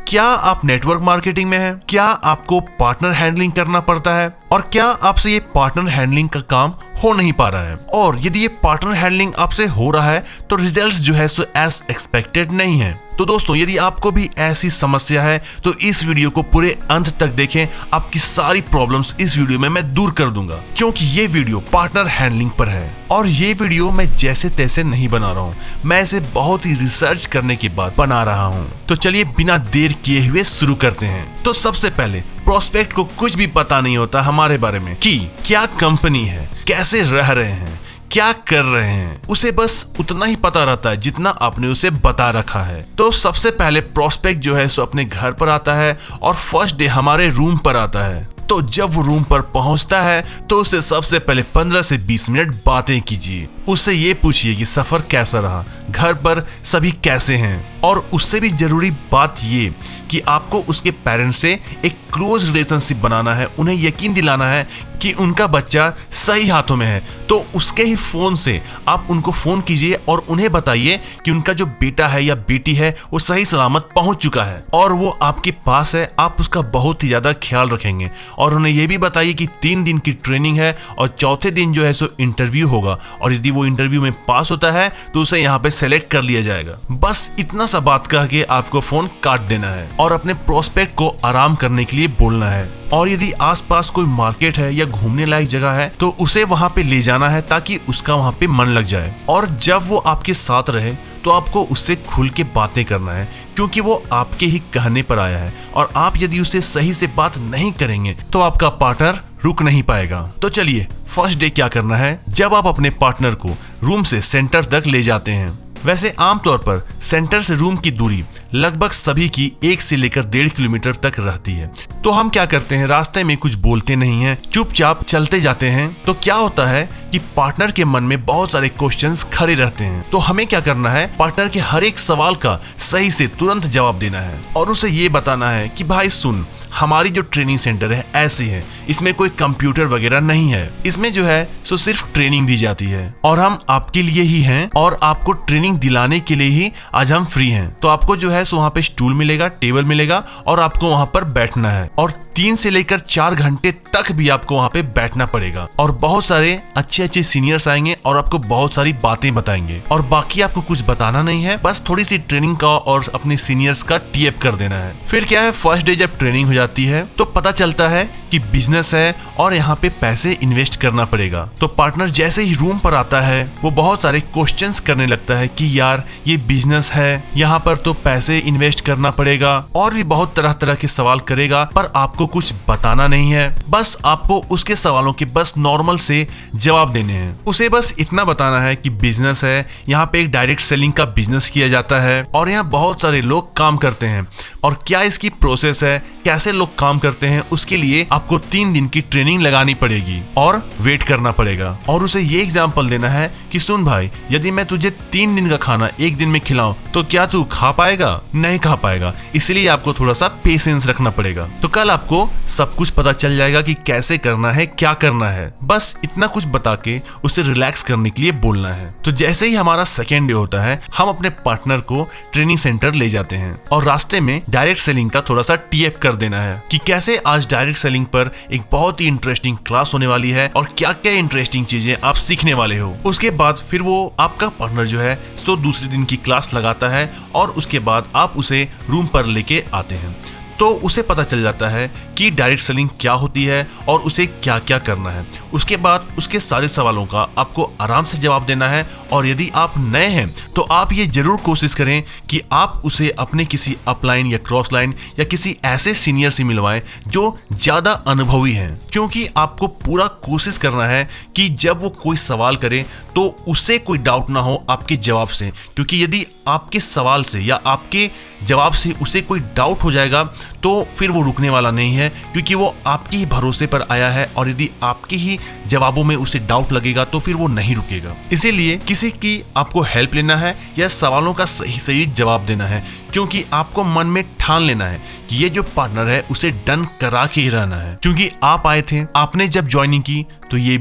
क्या आप network marketing में हैं? क्या आपको पार्टनर हैंडलिंग करना पड़ता है? और क्या आपसे ये पार्टनर हैंडलिंग का काम हो नहीं पा रहा है? और यदि ये पार्टनर हैंडलिंग आपसे हो रहा है तो रिजल्ट्स जो है सो एज एक्सपेक्टेड नहीं है। तो दोस्तों, यदि आपको भी ऐसी समस्या है तो इस वीडियो को पूरे अंत तक देखें। आपकी सारी प्रॉब्लम्स इस वीडियो में मैं दूर कर दूंगा, क्योंकि ये वीडियो पार्टनर हैंडलिंग पर है। और ये वीडियो मैं जैसे तैसे नहीं बना रहा हूँ, मैं इसे बहुत ही रिसर्च करने के बाद बना रहा हूँ। तो चलिए बिना देर किए हुए शुरू करते हैं। तो सबसे पहले प्रोस्पेक्ट को कुछ भी पता नहीं होता हमारे बारे में कि क्या कंपनी है, कैसे रह रहे हैं, क्या कर रहे हैं। उसे बस उतना ही पता रहता है जितना आपने उसे बता रखा है। तो सबसे पहले प्रोस्पेक्ट जो है सो अपने घर पर आता है और फर्स्ट डे हमारे रूम पर आता है। तो जब वो रूम पर पहुंचता है तो उससे सबसे पहले 15 से 20 मिनट बातें कीजिए। उससे ये पूछिए कि सफर कैसा रहा, घर पर सभी कैसे हैं। और उससे भी जरूरी बात ये कि आपको उसके पेरेंट्स से एक क्लोज रिलेशनशिप बनाना है, उन्हें यकीन दिलाना है कि उनका बच्चा सही हाथों में है। तो उसके ही फोन से आप उनको फोन कीजिए और उन्हें बताइए कि उनका जो बेटा है या बेटी है वो सही सलामत पहुंच चुका है और वो आपके पास है। आप उसका बहुत ही ज्यादा ख्याल रखेंगे और उन्हें ये भी बताइए कि 3 दिन की ट्रेनिंग है और चौथे दिन जो है सो इंटरव्यू होगा और यदि वो इंटरव्यू में पास होता है तो उसे यहाँ पे सेलेक्ट कर लिया जाएगा। बस इतना सा बात कह के आपको फोन काट देना है और अपने प्रोस्पेक्ट को आराम करने के लिए बोलना है। और यदि आसपास कोई मार्केट है या घूमने लायक जगह है तो उसे वहां पे ले जाना है ताकि उसका वहां पे मन लग जाए। और जब वो आपके साथ रहे तो आपको उससे खुल के बातें करना है, क्योंकि वो आपके ही कहने पर आया है और आप यदि उससे सही से बात नहीं करेंगे तो आपका पार्टनर रुक नहीं पाएगा। तो चलिए फर्स्ट डे क्या करना है। जब आप अपने पार्टनर को रूम से सेंटर तक ले जाते हैं, वैसे आमतौर पर सेंटर से रूम की दूरी लगभग सभी की 1 से लेकर 1.5 किलोमीटर तक रहती है। तो हम क्या करते हैं, रास्ते में कुछ बोलते नहीं हैं, चुपचाप चलते जाते हैं। तो क्या होता है कि पार्टनर के मन में बहुत सारे क्वेश्चंस खड़े रहते हैं। तो हमें क्या करना है, पार्टनर के हर एक सवाल का सही से तुरंत जवाब देना है और उसे ये बताना है कि भाई सुन, हमारी जो ट्रेनिंग सेंटर है ऐसी है, इसमें कोई कंप्यूटर वगैरह नहीं है, इसमें जो है सो सिर्फ ट्रेनिंग दी जाती है और हम आपके लिए ही हैं और आपको ट्रेनिंग दिलाने के लिए ही आज हम फ्री हैं। तो आपको जो है सो वहाँ पे स्टूल मिलेगा, टेबल मिलेगा और आपको वहाँ पर बैठना है और 3 से लेकर 4 घंटे तक भी आपको वहाँ पे बैठना पड़ेगा और बहुत सारे अच्छे अच्छे सीनियर्स आएंगे और आपको बहुत सारी बातें बताएंगे और बाकी आपको कुछ बताना नहीं है, बस थोड़ी सी ट्रेनिंग का और अपने सीनियर्स का टीएप कर देना है। फिर क्या है, फर्स्ट डे जब ट्रेनिंग हो जाती है तो पता चलता है कि बिजनेस है और यहाँ पे पैसे इन्वेस्ट करना पड़ेगा। तो पार्टनर जैसे ही रूम पर आता है वो बहुत सारे क्वेश्चंस करने लगता है कि यार ये बिजनेस है, यहाँ पर तो पैसे इन्वेस्ट करना पड़ेगा और भी बहुत तरह तरह के सवाल करेगा, पर आपको कुछ बताना नहीं है। बस आपको उसके सवालों के बस नॉर्मल से जवाब देने हैं। उसे बस इतना बताना है कि बिजनेस है, यहाँ पे एक डायरेक्ट सेलिंग का बिजनेस किया जाता है और यहाँ बहुत सारे लोग काम करते हैं और क्या इसकी प्रोसेस है, कैसे लोग काम करते हैं, उसके लिए आपको 3 दिन की ट्रेनिंग लगानी पड़ेगी और वेट करना पड़ेगा। और उसे ये एग्जांपल देना है कि सुन भाई, यदि मैं तुझे 3 दिन का खाना 1 दिन में खिलाऊं तो क्या तू खा पाएगा? नहीं खा पाएगा, इसलिए आपको थोड़ा सा पेशेंस रखना पड़ेगा। तो कल आपको सब कुछ पता चल जाएगा कि कैसे करना है, क्या करना है। बस इतना कुछ बता के उसे रिलैक्स करने के लिए बोलना है। तो जैसे ही हमारा सेकेंड डे होता है, हम अपने पार्टनर को ट्रेनिंग सेंटर ले जाते हैं और रास्ते में डायरेक्ट सेलिंग का थोड़ा सा टीएप कर देना है कि कैसे आज डायरेक्ट सेलिंग पर एक बहुत ही इंटरेस्टिंग क्लास होने वाली है और क्या क्या इंटरेस्टिंग चीजें आप सीखने वाले हो। उसके बाद फिर वो आपका पार्टनर जो है सो दूसरे दिन की क्लास लगाता है और उसके बाद आप उसे रूम पर लेके आते हैं। तो उसे पता चल जाता है कि डायरेक्ट सेलिंग क्या होती है और उसे क्या क्या करना है। उसके बाद उसके सारे सवालों का आपको आराम से जवाब देना है और यदि आप नए हैं तो आप ये जरूर कोशिश करें कि आप उसे अपने किसी अपलाइन या क्रॉस लाइन या किसी ऐसे सीनियर से मिलवाएं जो ज़्यादा अनुभवी हैं, क्योंकि आपको पूरा कोशिश करना है कि जब वो कोई सवाल करे तो उससे कोई डाउट ना हो आपके जवाब से, क्योंकि यदि आपके सवाल से या आपके जवाब से उसे कोई डाउट हो जाएगा तो फिर वो रुकने वाला नहीं है, क्योंकि वो आपके ही भरोसे पर आया है और यदि आपके ही जवाबों में उसे डाउट लगेगा तो फिर वो नहीं रुकेगा। इसीलिए किसी की आपको हेल्प लेना है या सवालों का सही सही जवाब देना है, क्योंकि आपको मन में ठान लेना है कि ये जो पार्टनर है उसे डन करा के ही रहना है, क्योंकि आप आए थे, आपने जब ज्वाइनिंग की तो ये भी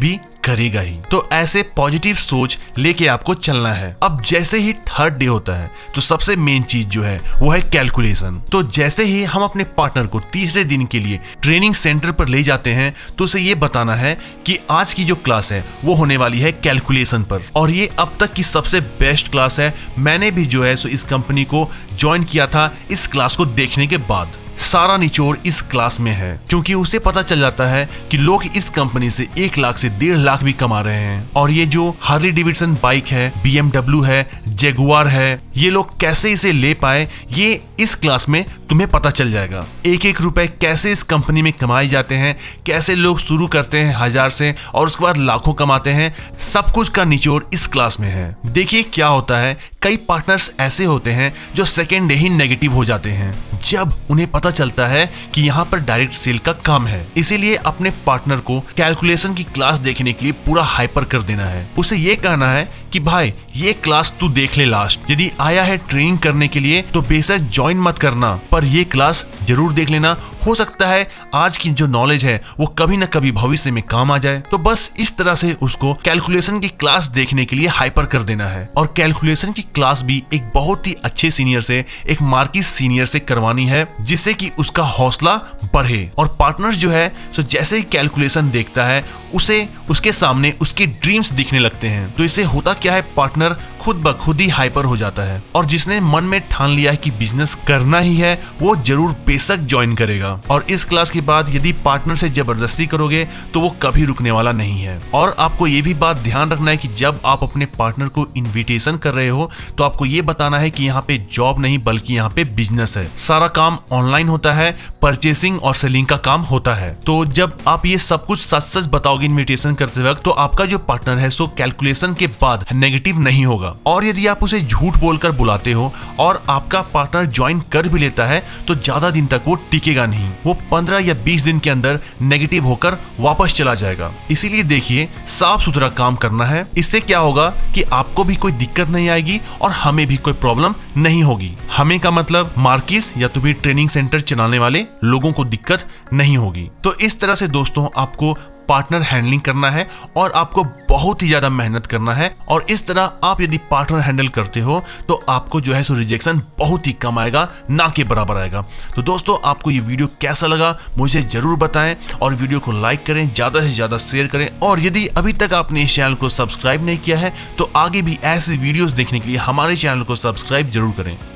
करेगा ही। तो ऐसे पॉजिटिव सोच लेके आपको चलना है। अब जैसे ही थर्ड डे होता है तो सबसे मेन चीज जो है वो है कैलकुलेशन। तो जैसे ही हम अपने पार्टनर को तीसरे दिन के लिए ट्रेनिंग सेंटर पर ले जाते हैं तो उसे ये बताना है कि आज की जो क्लास है वो होने वाली है कैलकुलेशन पर, और ये अब तक की सबसे बेस्ट क्लास है। मैंने भी जो है सो इस कंपनी को ज्वाइन किया था इस क्लास को देखने के बाद। सारा निचोड़ इस क्लास में है, क्योंकि उसे पता चल जाता है कि लोग इस कंपनी से 1 लाख से 1.5 लाख भी कमा रहे हैं। और ये जो हार्ली डेविडसन बाइक है, BMW है, जगुआर है, ये लोग कैसे इसे ले पाए ये इस क्लास में तुम्हें पता चल जाएगा। 1-1 रुपए कैसे इस कंपनी में कमाए जाते हैं, कैसे लोग शुरू करते हैं 1000 से और उसके बाद लाखों कमाते हैं, सब कुछ का निचोड़ इस क्लास में है। देखिए क्या होता है, कई पार्टनर्स ऐसे होते हैं जो सेकेंड डे ही नेगेटिव हो जाते हैं जब उन्हें पता चलता है कि यहाँ पर डायरेक्ट सेल का काम है। इसीलिए अपने पार्टनर को कैलकुलेशन की क्लास देखने के लिए पूरा हाइपर कर देना है। उसे ये कहना है कि भाई ये क्लास तू देख ले लास्ट, यदि आया है ट्रेनिंग करने के लिए तो बेशक ज्वाइन मत करना, पर ये क्लास जरूर देख लेना। हो सकता है आज की जो नॉलेज है वो कभी ना कभी भविष्य में काम आ जाए। तो बस इस तरह से उसको कैलकुलेशन की क्लास देखने के लिए हाइपर कर देना है। और कैलकुलेशन की क्लास भी एक बहुत ही अच्छे सीनियर से, एक मार्किस सीनियर से करवानी है, जिससे कि उसका हौसला बढ़े। और पार्टनर जो है सो जैसे ही कैलकुलेशन देखता है उसे उसके सामने उसके ड्रीम्स दिखने लगते हैं। तो इससे होता क्या है, पार्टनर खुद ब खुद ही हाइपर हो जाता है, और जिसने मन में ठान लिया है कि बिजनेस करना ही है वो जरूर बेशक ज्वाइन करेगा। और इस क्लास के बाद यदि पार्टनर से जबरदस्ती करोगे तो वो कभी रुकने वाला नहीं है। और आपको ये भी बात ध्यान रखना है कि जब आप अपने पार्टनर को इन्विटेशन कर रहे हो तो आपको ये बताना है कि यहाँ पे जॉब नहीं बल्कि यहाँ पे बिजनेस है। सारा काम ऑनलाइन होता है, परचेसिंग और सेलिंग का काम होता है। तो जब आप ये सब कुछ सच सच बताओगे इन्विटेशन करते वक्त तो आपका जो पार्टनर है सो कैलकुलेशन के बाद नेगेटिव नहीं होगा। और यदि आप उसे झूठ बोलकर बुलाते हो और आपका पार्टनर ज्वाइन कर भी लेता है तो ज्यादा दिन तक वो टिकेगा नहीं, वो 15 या 20 दिन के अंदर नेगेटिव होकर वापस चला जाएगा। इसीलिए देखिए साफ सुथरा काम करना है। इससे क्या होगा कि आपको भी कोई दिक्कत नहीं आएगी और हमें भी कोई प्रॉब्लम नहीं होगी। हमें का मतलब मार्किस या तो भी ट्रेनिंग सेंटर चलाने वाले लोगों को दिक्कत नहीं होगी। तो इस तरह से दोस्तों आपको पार्टनर हैंडलिंग करना है और आपको बहुत ही ज्यादा मेहनत करना है। और इस तरह आप यदि पार्टनर हैंडल करते हो तो आपको जो है सो रिजेक्शन बहुत ही कम आएगा, ना के बराबर आएगा। तो दोस्तों आपको ये वीडियो कैसा लगा मुझे जरूर बताएं, और वीडियो को लाइक करें, ज्यादा से ज्यादा शेयर करें। और यदि अभी तक आपने इस चैनल को सब्सक्राइब नहीं किया है तो आगे भी ऐसे वीडियोस देखने के लिए हमारे चैनल को सब्सक्राइब जरूर करें।